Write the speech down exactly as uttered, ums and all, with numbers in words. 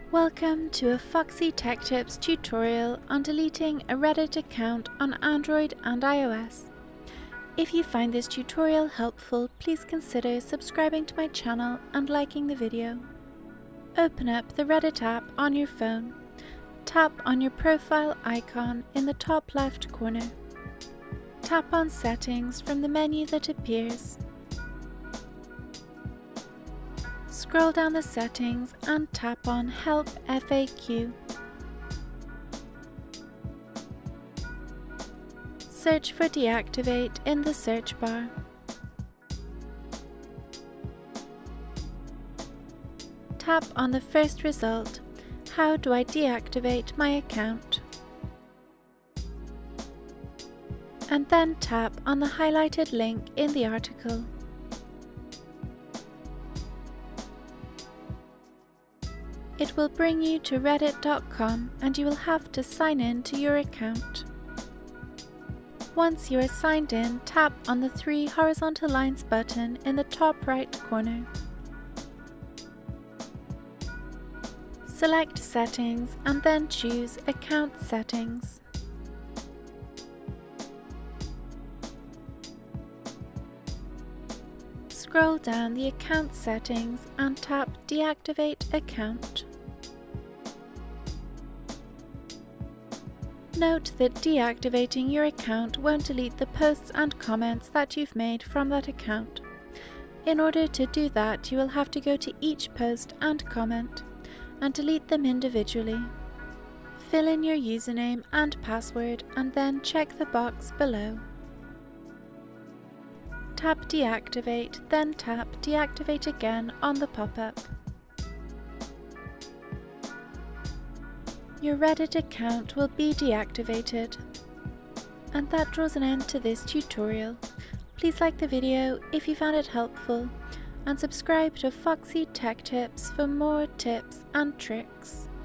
Welcome to a Foxy Tech Tips tutorial on deleting a Reddit account on Android and iOS. If you find this tutorial helpful, please consider subscribing to my channel and liking the video. Open up the Reddit app on your phone. Tap on your profile icon in the top left corner. Tap on Settings from the menu that appears. Scroll down the settings and tap on Help F A Q. Search for deactivate in the search bar. Tap on the first result, How do I deactivate my account? And then tap on the highlighted link in the article. It will bring you to reddit dot com and you will have to sign in to your account. Once you are signed in, tap on the three horizontal lines button in the top right corner. Select Settings and then choose Account Settings. Scroll down the account settings and tap Deactivate Account. Note that deactivating your account won't delete the posts and comments that you've made from that account. In order to do that, you will have to go to each post and comment and delete them individually. Fill in your username and password and then check the box below. Tap Deactivate, then tap Deactivate again on the pop-up. Your Reddit account will be deactivated. And that draws an end to this tutorial. Please like the video if you found it helpful and subscribe to Foxy Tech Tips for more tips and tricks.